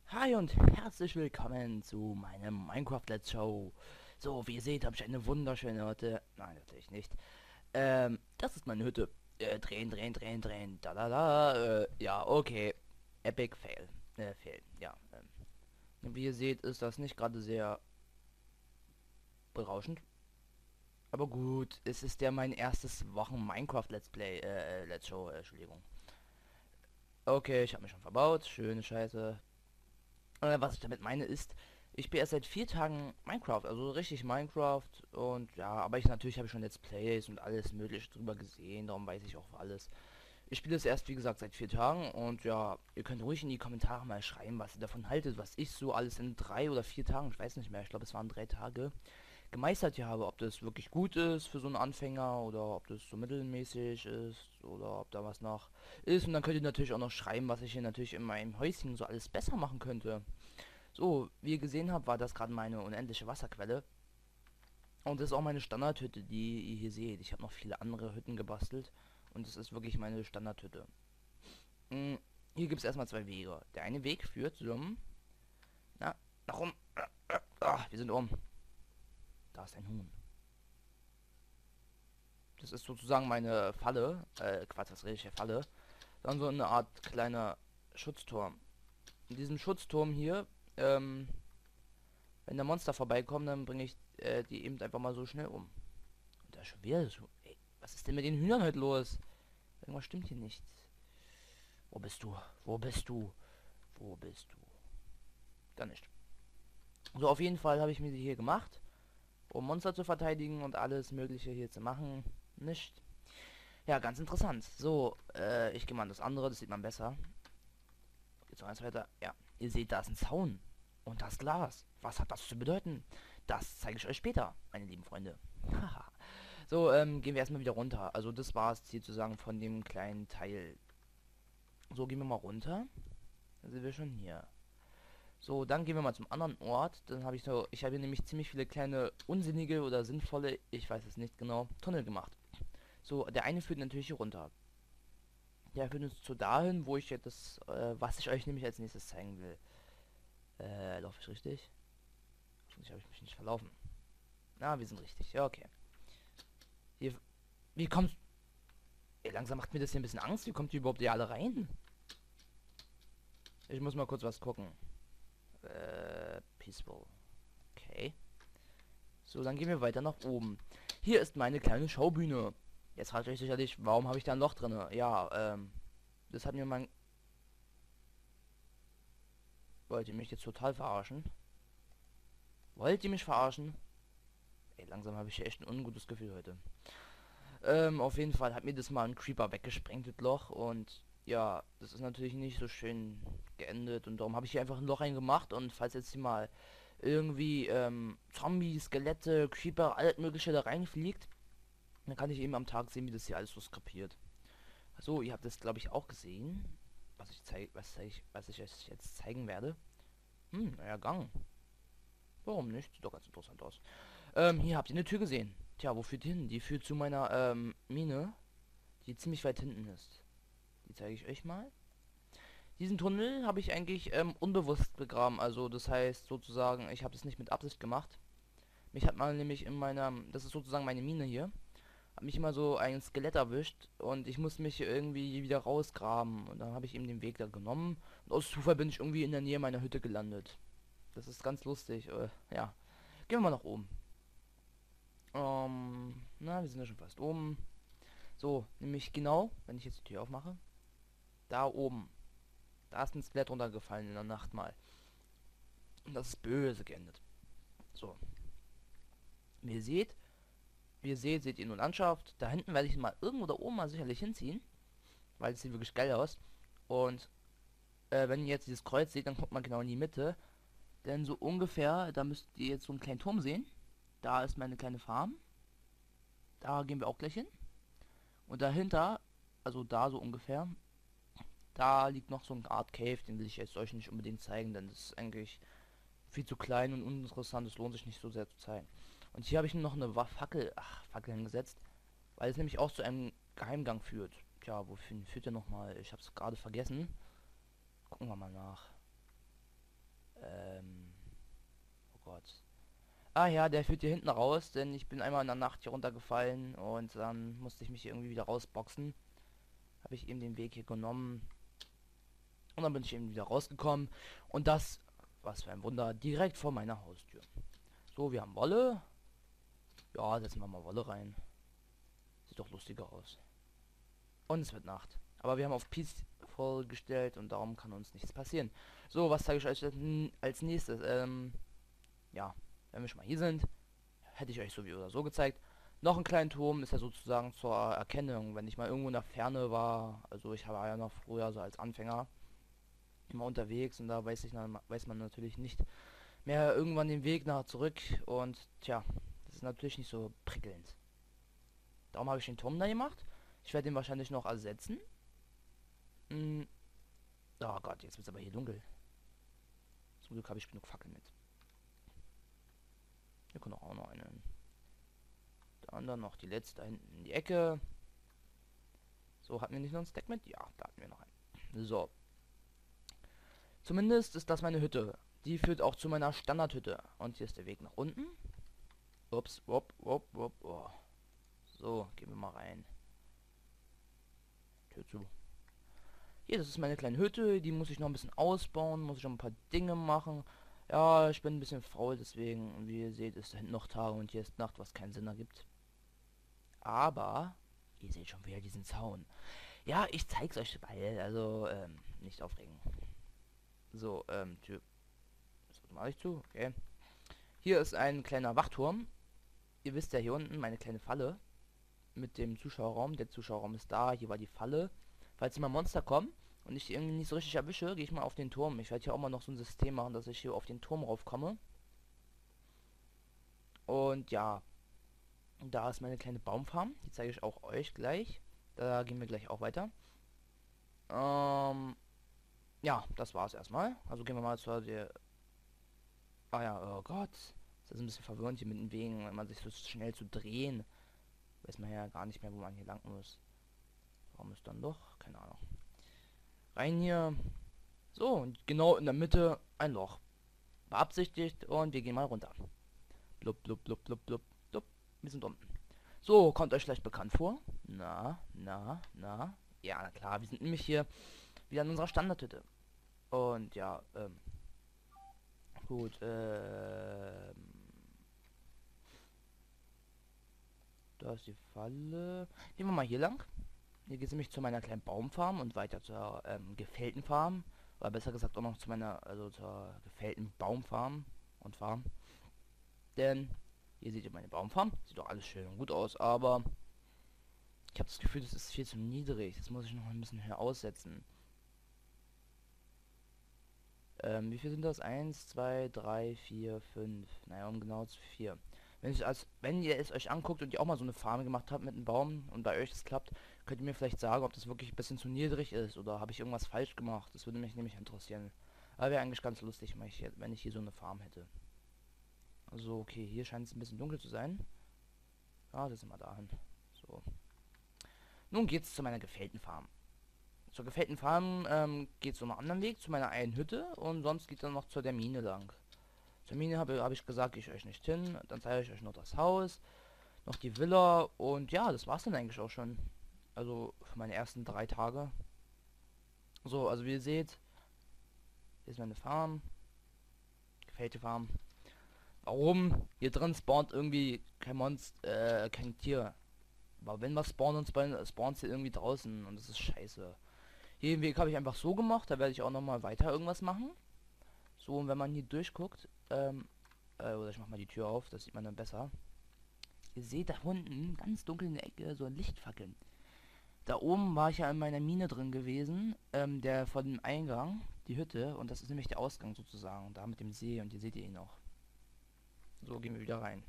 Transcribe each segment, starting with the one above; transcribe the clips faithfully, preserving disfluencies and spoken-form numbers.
Hi und herzlich willkommen zu meinem Minecraft Let's Show. So, wie ihr seht, habe ich eine wunderschöne Hütte. Nein, natürlich nicht. Ähm, das ist meine Hütte. Äh, drehen, drehen, drehen, drehen. Da, da, da. Äh, ja, okay. Epic Fail. Äh, Fail. Ja. Ähm. Wie ihr seht, ist das nicht gerade sehr berauschend. Aber gut, es ist ja mein erstes Wochen Minecraft Let's Play, äh, äh, Let's Show, äh, Entschuldigung. Okay, ich habe mich schon verbaut. Schöne Scheiße. Äh, was ich damit meine ist, ich bin erst seit vier Tagen Minecraft, also richtig Minecraft und ja, aber ich natürlich habe ich schon Let's Plays und alles mögliche drüber gesehen, darum weiß ich auch alles. Ich spiele es erst wie gesagt seit vier Tagen und ja, ihr könnt ruhig in die Kommentare mal schreiben, was ihr davon haltet, was ich so alles in drei oder vier Tagen, ich weiß nicht mehr, ich glaube es waren drei Tage, gemeistert hier habe, ob das wirklich gut ist für so einen Anfänger oder ob das so mittelmäßig ist oder ob da was noch ist und dann könnt ihr natürlich auch noch schreiben, was ich hier natürlich in meinem Häuschen so alles besser machen könnte. So, wie ihr gesehen habt, war das gerade meine unendliche Wasserquelle. Und das ist auch meine Standardhütte, die ihr hier seht. Ich habe noch viele andere Hütten gebastelt. Und das ist wirklich meine Standardhütte. Mm, Hier gibt es erstmal zwei Wege. Der eine Weg führt zum... Na, nach oben. Ah, wir sind oben. Da ist ein Huhn. Das ist sozusagen meine Falle. Äh, Quatsch, das richtige Falle. Dann so eine Art kleiner Schutzturm. In diesem Schutzturm hier, ähm, wenn der Monster vorbeikommt, dann bringe ich äh, die eben einfach mal so schnell um. Und da ist schon wieder so. Ey, was ist denn mit den Hühnern heute los? Irgendwas stimmt hier nicht. Wo bist du? Wo bist du? Wo bist du? Da nicht. So, auf jeden Fall habe ich mir die hier gemacht, um Monster zu verteidigen und alles Mögliche hier zu machen. Nicht. Ja, ganz interessant. So, äh, ich gehe mal an das andere, das sieht man besser. Jetzt noch eins weiter. Ja, ihr seht, da ist ein Zaun. Und das Glas. Was hat das zu bedeuten? Das zeige ich euch später, meine lieben Freunde. Haha. So, ähm, gehen wir erstmal wieder runter. Also das war es hier zu sagen von dem kleinen Teil. So, gehen wir mal runter. Dann sind wir schon hier. So, dann gehen wir mal zum anderen Ort. Dann habe ich so, ich habe hier nämlich ziemlich viele kleine unsinnige oder sinnvolle, ich weiß es nicht genau, Tunnel gemacht. So, der eine führt natürlich hier runter. Der führt uns zu dahin, wo ich jetzt das, äh, was ich euch nämlich als nächstes zeigen will. Äh, laufe ich richtig? Hoffentlich habe ich mich nicht verlaufen. Na, wir sind richtig. Ja, okay. Hier, wie kommst... Ey, langsam macht mir das hier ein bisschen Angst. Wie kommt ihr überhaupt hier alle rein? Ich muss mal kurz was gucken. Äh, peaceful. Okay. So, dann gehen wir weiter nach oben. Hier ist meine kleine Schaubühne. Jetzt fragt ihr euch sicherlich, warum habe ich da ein Loch drin? Ja, ähm, das hat mir mein... Wollt ihr mich jetzt total verarschen? Wollt ihr mich verarschen? Ey, langsam habe ich hier echt ein ungutes Gefühl heute. Ähm, auf jeden Fall hat mir das mal ein Creeper weggesprengt, das Loch. Und ja, das ist natürlich nicht so schön geendet. Und darum habe ich hier einfach ein Loch reingemacht. Und falls jetzt hier mal irgendwie ähm, Zombies, Skelette, Creeper, alles mögliche da reinfliegt, dann kann ich eben am Tag sehen, wie das hier alles so skrapiert. So, ihr habt das glaube ich auch gesehen. Was ich zeige, was ich, was ich euch jetzt zeigen werde. Hm, naja, Gang. Warum nicht? Sieht doch ganz interessant aus. Ähm, hier habt ihr eine Tür gesehen. Tja, wo führt die hin? Die führt zu meiner ähm, Mine, die ziemlich weit hinten ist. Die zeige ich euch mal. Diesen Tunnel habe ich eigentlich ähm, unbewusst begraben. Also das heißt sozusagen, ich habe es nicht mit Absicht gemacht. Mich hat mal nämlich in meiner, das ist sozusagen meine Mine hier, hat mich immer so ein Skelett erwischt und ich musste mich irgendwie wieder rausgraben. Und dann habe ich eben den Weg da genommen und aus Zufall bin ich irgendwie in der Nähe meiner Hütte gelandet. Das ist ganz lustig. Äh, ja, gehen wir mal nach oben. Ähm, na, wir sind ja schon fast oben. So, nämlich genau, wenn ich jetzt die Tür aufmache, da oben. Da ist ein Skelett runtergefallen in der Nacht mal. Und das ist böse geendet. So, wie ihr seht, wie ihr seht, seht ihr nur Landschaft. Da hinten werde ich mal irgendwo da oben mal sicherlich hinziehen, weil es sieht wirklich geil aus. Und äh, wenn ihr jetzt dieses Kreuz seht, dann kommt man genau in die Mitte. Denn so ungefähr, da müsst ihr jetzt so einen kleinen Turm sehen. Da ist meine kleine Farm. Da gehen wir auch gleich hin. Und dahinter, also da so ungefähr, da liegt noch so eine Art Cave, den will ich jetzt euch nicht unbedingt zeigen, denn das ist eigentlich viel zu klein und uninteressant, es lohnt sich nicht so sehr zu zeigen. Und hier habe ich noch eine Wa- Fackel, ach, Fackel hingesetzt, weil es nämlich auch zu einem Geheimgang führt. Tja, wofür führt der nochmal? Ich habe es gerade vergessen. Gucken wir mal nach. Ah ja, der führt hier hinten raus, denn ich bin einmal in der Nacht hier runtergefallen und dann musste ich mich hier irgendwie wieder rausboxen. Habe ich eben den Weg hier genommen und dann bin ich eben wieder rausgekommen. Und das, was für ein Wunder, direkt vor meiner Haustür. So, wir haben Wolle. Ja, setzen wir mal Wolle rein. Sieht doch lustiger aus. Und es wird Nacht. Aber wir haben auf Peaceful gestellt und darum kann uns nichts passieren. So, was zeige ich euch denn als nächstes? Ähm, ja, wenn wir schon mal hier sind, hätte ich euch so wie oder so gezeigt. Noch einen kleinen Turm ist ja sozusagen zur Erkennung, wenn ich mal irgendwo in der Ferne war. Also ich war ja noch früher so als Anfänger immer unterwegs und da weiß ich weiß man natürlich nicht mehr irgendwann den Weg nach zurück und tja, das ist natürlich nicht so prickelnd. Darum habe ich den Turm da gemacht. Ich werde den wahrscheinlich noch ersetzen. Hm. Oh Gott, jetzt wird es aber hier dunkel. Zum Glück habe ich genug Fackeln mit. Hier kommt auch noch eine. Dann, dann noch die letzte da hinten in die Ecke. So, hatten wir nicht noch ein Stack mit? Ja, da hatten wir noch einen. So. Zumindest ist das meine Hütte. Die führt auch zu meiner Standardhütte. Und hier ist der Weg nach unten. Ups, wop, wop, wop. Oh. So, gehen wir mal rein. Tür zu. Hier, das ist meine kleine Hütte. Die muss ich noch ein bisschen ausbauen. Muss ich noch ein paar Dinge machen. Ja, ich bin ein bisschen faul, deswegen, wie ihr seht, ist da hinten noch Tag und hier ist Nacht, was keinen Sinn ergibt. Aber, ihr seht schon wieder diesen Zaun. Ja, ich zeig's euch bald, also, ähm, nicht aufregen. So, ähm, Tür. Das mache ich zu, okay. Hier ist ein kleiner Wachturm. Ihr wisst ja, hier unten meine kleine Falle mit dem Zuschauerraum. Der Zuschauerraum ist da, hier war die Falle. Falls immer Monster kommen und ich die irgendwie nicht so richtig erwische, gehe ich mal auf den Turm. Ich werde hier auch mal noch so ein System machen, dass ich hier auf den Turm raufkomme. Und ja, da ist meine kleine Baumfarm. Die zeige ich auch euch gleich. Da gehen wir gleich auch weiter. Ähm, ja, das war's erstmal. Also gehen wir mal zur der. Ah ja, oh Gott. Das ist ein bisschen verwirrend hier mit den Wegen, wenn man sich so schnell zu drehen. Weiß man ja gar nicht mehr, wo man hier lang muss. Warum ist dann doch? Keine Ahnung. Rein hier. So, und genau in der Mitte ein Loch. Beabsichtigt und wir gehen mal runter. Blub, blub, blub, blub, blub, blub. Wir sind unten. So, kommt euch vielleicht bekannt vor? Na, na, na. Ja, na klar, wir sind nämlich hier wieder in unserer Standardhütte. Und ja, ähm. Gut, ähm. Da ist die Falle. Gehen wir mal hier lang. Hier geht es nämlich zu meiner kleinen Baumfarm und weiter zur ähm, gefällten Farm. Oder besser gesagt auch noch zu meiner, also zur gefällten Baumfarm und Farm. Denn hier seht ihr meine Baumfarm. Sieht doch alles schön und gut aus, aber ich habe das Gefühl, das ist viel zu niedrig. Das muss ich noch ein bisschen höher aussetzen. Ähm, wie viel sind das? Eins, zwei, drei, vier, fünf. Naja, um genau zu vier. Wenn, ich als, wenn ihr es euch anguckt und ihr auch mal so eine Farm gemacht habt mit einem Baum und bei euch es klappt, könnt ihr mir vielleicht sagen, ob das wirklich ein bisschen zu niedrig ist oder habe ich irgendwas falsch gemacht. Das würde mich nämlich interessieren. Aber wäre eigentlich ganz lustig, wenn ich, wenn ich hier so eine Farm hätte. Also okay, hier scheint es ein bisschen dunkel zu sein. Ja, das sind wir dahin. So. Nun geht's zu meiner gefällten Farm. Zur gefällten Farm ähm, geht es um einen anderen Weg, zu meiner einen Hütte und sonst geht es dann noch zur der Mine lang. Zur Mine habe hab ich gesagt, gehe ich euch nicht hin. Dann zeige ich euch noch das Haus, noch die Villa und ja, das war's dann eigentlich auch schon. Also für meine ersten drei Tage. So, also wie ihr seht, hier ist meine Farm. Gefällte Farm. Warum? Hier drin spawnt irgendwie kein Monster, äh, kein Tier. Aber wenn was spawnt, uns spawnt hier irgendwie draußen und das ist scheiße. Hier den Weg habe ich einfach so gemacht, da werde ich auch noch mal weiter irgendwas machen. So, und wenn man hier durchguckt, ähm, äh, oder ich mach mal die Tür auf, das sieht man dann besser. Ihr seht da unten, ganz dunkel in der Ecke, so ein Lichtfackeln. Da oben war ich ja in meiner Mine drin gewesen, ähm, der von dem Eingang, die Hütte, und das ist nämlich der Ausgang sozusagen, da mit dem See, und hier seht ihr ihn auch. So, gehen wir wieder rein.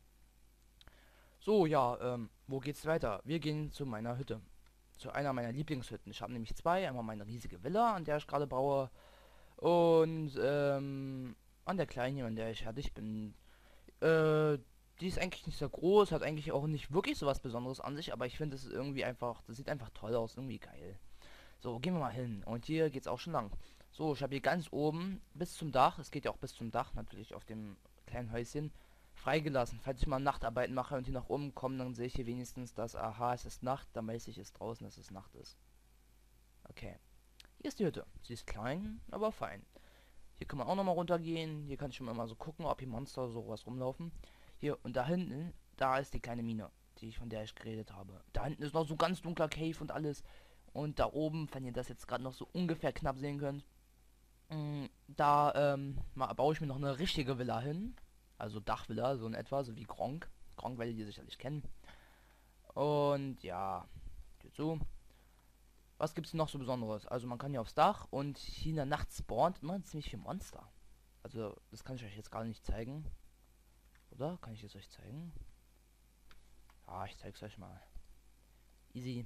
So, ja, ähm, wo geht's weiter? Wir gehen zu meiner Hütte. Zu einer meiner Lieblingshütten. Ich habe nämlich zwei. Einmal meine riesige Villa, an der ich gerade baue. Und, ähm, an der kleinen hier, an der ich fertig bin. Äh, die ist eigentlich nicht so groß, hat eigentlich auch nicht wirklich so was Besonderes an sich, aber ich finde es irgendwie einfach, das sieht einfach toll aus, irgendwie geil. So, gehen wir mal hin. Und hier geht's auch schon lang. So, ich habe hier ganz oben bis zum Dach, es geht ja auch bis zum Dach natürlich auf dem kleinen Häuschen, freigelassen. Falls ich mal Nachtarbeiten mache und hier nach oben komme, dann sehe ich hier wenigstens, dass, aha, es ist Nacht, dann weiß ich es draußen, dass es Nacht ist. Okay. Hier ist die Hütte. Sie ist klein, aber fein. Hier kann man auch nochmal runtergehen. Hier kann ich schon mal so gucken, ob hier Monster oder sowas rumlaufen. Hier, und da hinten, da ist die kleine Mine, die ich, von der ich geredet habe. Da hinten ist noch so ganz dunkler Cave und alles. Und da oben, wenn ihr das jetzt gerade noch so ungefähr knapp sehen könnt, mh, da ähm, mal, baue ich mir noch eine richtige Villa hin. Also Dachvilla, so in etwa, so wie Gronk. Gronk werdet ihr sicherlich kennen. Und ja, geht so. Was gibt's noch so Besonderes? Also man kann hier aufs Dach und hier in der Nacht spawnt immer ziemlich viel Monster. Also das kann ich euch jetzt gar nicht zeigen. Oder? Kann ich es euch zeigen? Ja, ich zeig's euch mal. Easy.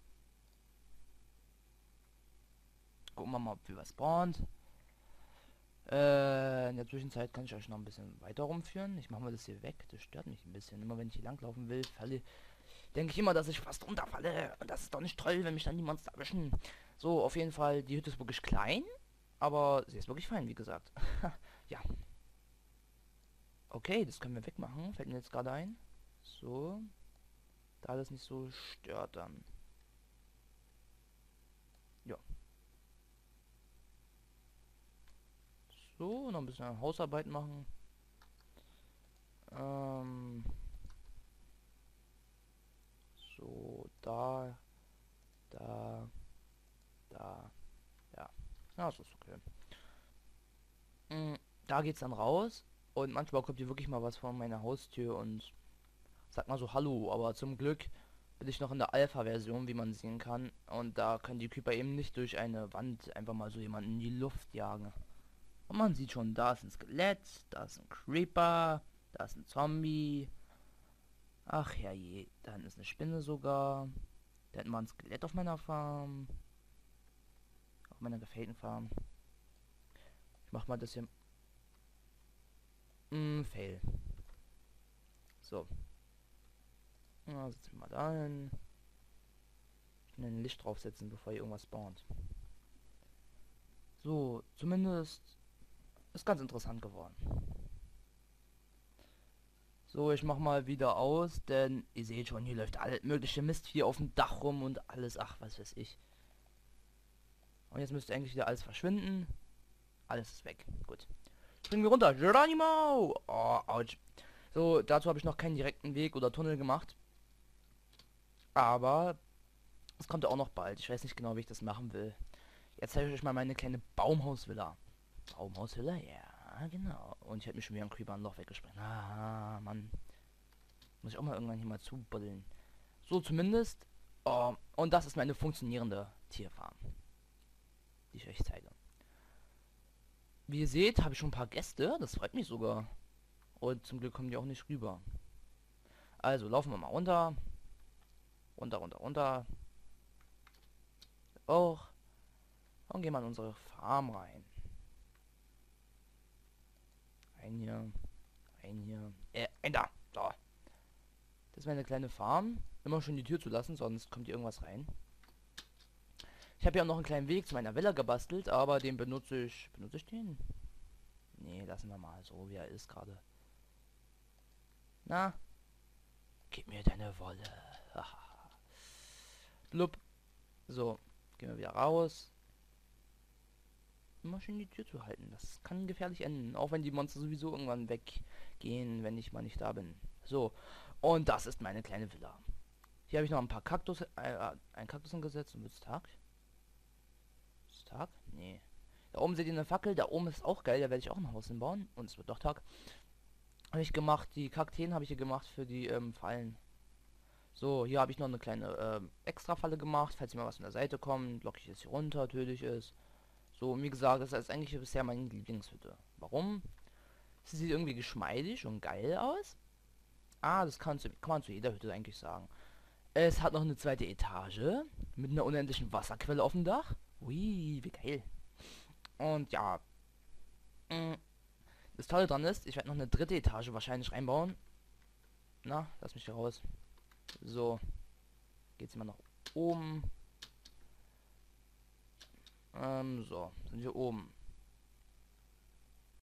Gucken wir mal, ob wir was spawnt. Äh, in der Zwischenzeit kann ich euch noch ein bisschen weiter rumführen. Ich mache mal das hier weg. Das stört mich ein bisschen. Immer wenn ich hier langlaufen will, falle, denke ich immer, dass ich fast runterfalle. Und das ist doch nicht toll, wenn mich dann die Monster erwischen. So, auf jeden Fall, die Hütte ist wirklich klein. Aber sie ist wirklich fein, wie gesagt. Ja. Okay, das können wir wegmachen. Fällt mir jetzt gerade ein. So. Da das nicht so stört dann. Ja. So, noch ein bisschen Hausarbeit machen. Ähm. So, da. Da. Da. Ja. Ja, das ist okay. Mm, da geht's dann raus. Und manchmal kommt hier wirklich mal was vor meiner Haustür und sagt mal so Hallo, aber zum Glück bin ich noch in der Alpha-Version, wie man sehen kann. Und da können die Creeper eben nicht durch eine Wand einfach mal so jemanden in die Luft jagen. Und man sieht schon, da ist ein Skelett, da ist ein Creeper, da ist ein Zombie. Ach ja je, da ist eine Spinne sogar. Da hätten wir ein Skelett auf meiner Farm. Auf meiner gefällten Farm. Ich mach mal das hier. Mm, fail. So. Na, setzen wir mal da hin. Ein Licht draufsetzen, bevor hier irgendwas spawnt. So, zumindest ist ganz interessant geworden. So, ich mach mal wieder aus, denn ihr seht schon, hier läuft alles mögliche Mist hier auf dem Dach rum und alles, ach, was weiß ich. Und jetzt müsste eigentlich wieder alles verschwinden. Alles ist weg. Gut. Springen wir runter. Geronimo! Oh, ouch. So, dazu habe ich noch keinen direkten Weg oder Tunnel gemacht. Aber es kommt auch noch bald. Ich weiß nicht genau, wie ich das machen will. Jetzt zeige ich euch mal meine kleine Baumhausvilla. Baumhausvilla? Ja, genau. Und ich hätte mich schon wieder ein Creeper ein Loch weggesprengt. Ah, Mann. Muss ich auch mal irgendwann hier mal zubuddeln. So, zumindest. Oh, und das ist meine funktionierende Tierfarm. Die ich euch zeige. Wie ihr seht, habe ich schon ein paar Gäste. Das freut mich sogar. Und zum Glück kommen die auch nicht rüber. Also, laufen wir mal runter. Runter, runter, runter. Auch. Und gehen wir in unsere Farm rein. Ein hier. Ein hier. Äh, ein da. So. Das ist meine kleine Farm. Immer schon die Tür zu lassen, sonst kommt hier irgendwas rein. Ich habe ja auch noch einen kleinen Weg zu meiner Villa gebastelt, aber den benutze ich... Benutze ich den? Nee, lassen wir mal so, wie er ist gerade. Na? Gib mir deine Wolle. Blub. So, gehen wir wieder raus. Immer schön die Tür zu halten. Das kann gefährlich enden. Auch wenn die Monster sowieso irgendwann weggehen, wenn ich mal nicht da bin. So, und das ist meine kleine Villa. Hier habe ich noch ein paar Kaktus... Äh, ein Kaktus angesetzt und wird's Tag? Ist Tag? Nee. Da oben seht ihr eine Fackel. Da oben ist auch geil. Da werde ich auch ein Haus hinbauen. Und es wird doch Tag. Habe ich gemacht. Die Kakteen habe ich hier gemacht für die ähm, Fallen. So, hier habe ich noch eine kleine ähm, extra Falle gemacht. Falls hier mal was von der Seite kommt, locke ich es hier runter, tödlich ist. So, und wie gesagt, das ist eigentlich bisher meine Lieblingshütte. Warum? Sie sieht irgendwie geschmeidig und geil aus. Ah, das kann, zu, kann man zu jeder Hütte eigentlich sagen. Es hat noch eine zweite Etage mit einer unendlichen Wasserquelle auf dem Dach. Ui, wie geil. Und ja, mh, das Tolle dran ist, ich werde noch eine dritte Etage wahrscheinlich reinbauen. Na, lass mich hier raus. So, geht's immer nach oben. Ähm, so, sind wir oben.